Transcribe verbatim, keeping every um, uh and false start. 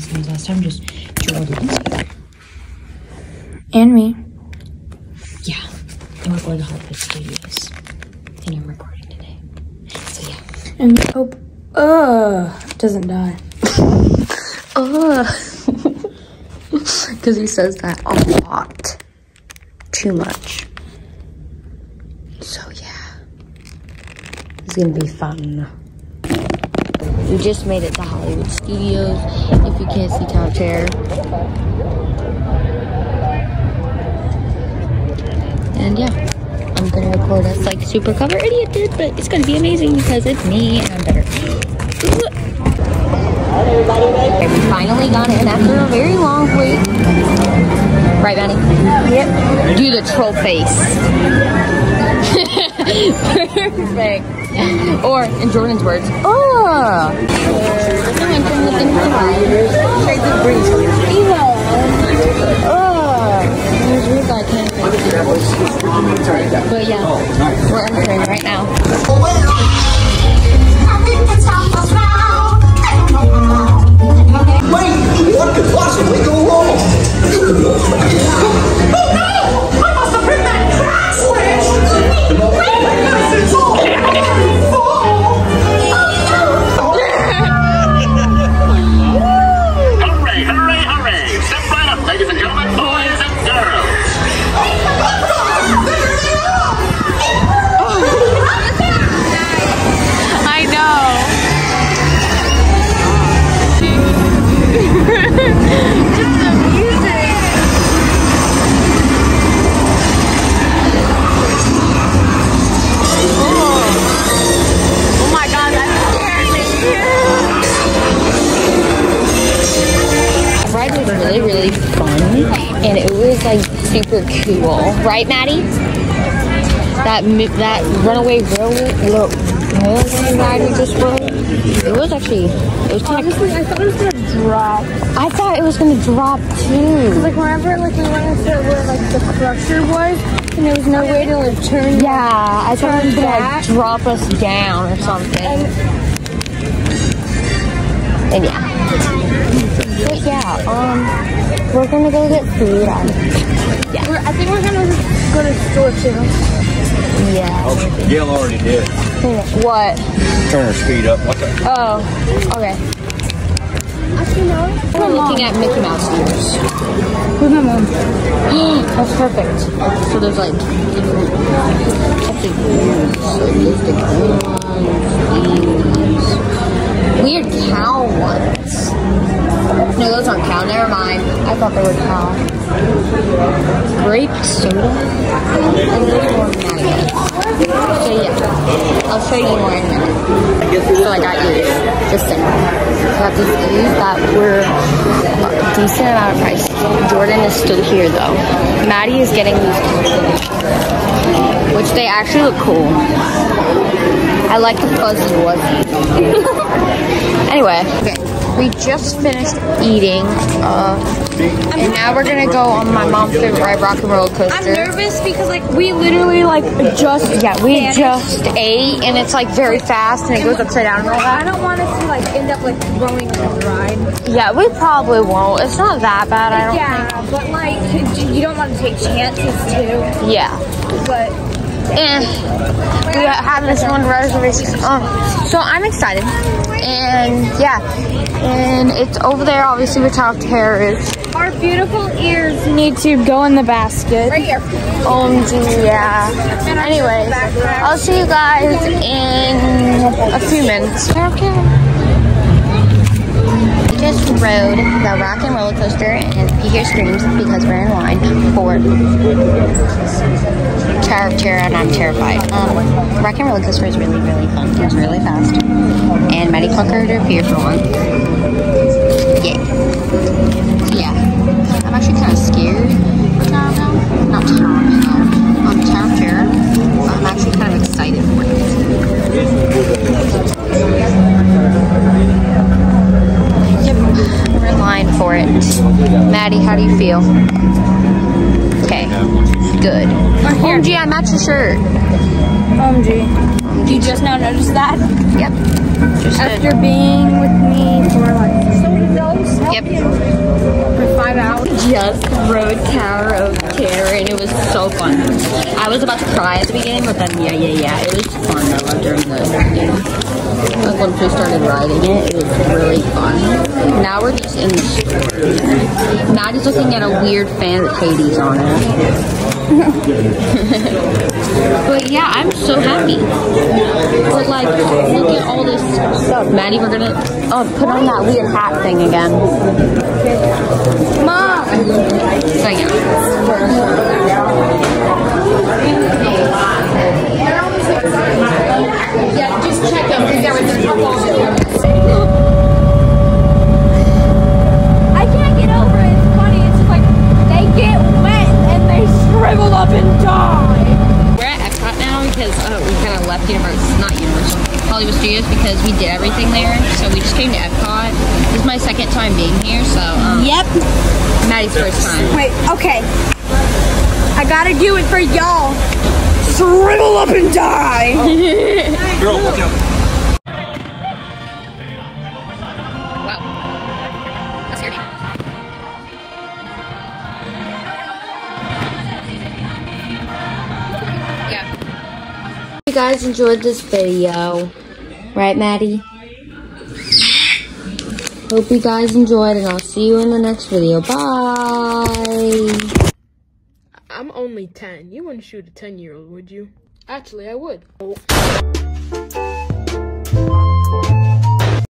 same as last time, just Jordan. And me. Yeah, and we're going to Hollywood Studios, and I'm recording today. So yeah. And we hope, uh, doesn't die. Uh, because he says that a lot. Too much. So yeah, it's gonna be fun. We just made it to Hollywood Studios. If you can't see Tower Terror. And yeah, I'm gonna record us like super cover idiot did, but it's gonna be amazing because it's me and I'm better. Okay, we finally got in after a very long wait. Right, Manny? Yep. Do the troll face. Perfect. Or, in Jordan's words, oh! But yeah, we're entering right now. Wait, what could possibly go wrong? Oh no! I must have hit that crack switch! It's all my fault! Hooray, hooray, hooray! Step right up, ladies and gentlemen, boys and girls! I know. Really, really fun, and it was like super cool, right, Maddie? That that runaway railway railway ride we just rode. It was actually, it was kind of. Honestly, I thought it was gonna drop. I thought it was gonna drop too. Like whenever, like we went into where like the crusher was, and there was no way to like turn. Yeah, I thought it was gonna back. drop us down or something. And, and yeah. But yeah, um, we're gonna go get food. I, yeah. we're, I think we're gonna go to store too. Yeah. Oh, Gail already did. What? Turn her speed up. What's that? Oh, okay. Actually, no. We're looking at Mickey Mouse ears. With my mom. That's perfect. So there's like different types of ears. So there's the green ones, these weird cow ones. No, those aren't cow. Never mind. I thought they were cow. Grape soda. And those were maggots. So yeah, I'll show you more in a minute. So I got these. Just saying. I got these these that were a decent amount of price. Jordan is still here though. Maddie is getting these, which they actually look cool. I like the fuzzy ones. Anyway, okay. We just finished eating, uh, and now we're gonna go on my mom's favorite ride, rock and roller coaster. I'm nervous because like we literally like just yeah we just ate, and it's like very fast, and it goes upside down and all that. I don't want us to like end up like throwing on the ride. Yeah, we probably won't. It's not that bad. I don't yeah, think. but like you don't want to take chances too. Yeah. But And we have this one reservation. Um, so I'm excited. And yeah. And it's over there, obviously, where Tower Terror is. our beautiful ears need to go in the basket. Right here. Um, yeah. Anyways, I'll see you guys in a few minutes. Okay. We just rode the rock and roller coaster, and you hear screams because we're in line for Tower of Terror, and I'm terrified. Um, rock and roller coaster is really, really fun. It goes really fast. And Maddie conquered her fear for one. Yay. So yeah, I'm actually kind of scared for Tower of Hell. Not Tower of Hell. Um, Tower of Terror. I'm actually kind of excited for it. Yep, we're in line for it. Maddie, how do you feel? Okay, good. O M G, I matched your shirt. O M G. You just now noticed that? Yep. Just After did. being with me for like so many days. Yep. For five hours. Just rode Tower of Terror and it was so fun. I was about to cry at the beginning, but then yeah, yeah, yeah, it was fun though during the game. Like once we started riding it, it was really fun. Now we're just in the store. Maddie's looking at a weird fan with Hades on it. But yeah, I'm so happy. But like, look at all this stuff. Maddie, we're gonna oh, put on that weird hat thing again. Mom! So yeah. Yeah, just check them because there was a couple. I can't get over it. It's funny. It's just like they get wet and they shrivel up and die. We're at Epcot now because uh, we kind of left Universal, not Universal, Hollywood Studios because we did everything there. So we just came to Epcot. This is my second time being here, so um, Yep. Maddie's first time. Wait, okay. I gotta do it for y'all. Shrivel up and die. Girl, look out. Wow. That's scary. Yeah. Hope you guys enjoyed this video. Right, Maddie? Hope you guys enjoyed, and I'll see you in the next video. Bye! I'm only ten. You wouldn't shoot a ten-year-old, would you? Actually, I would.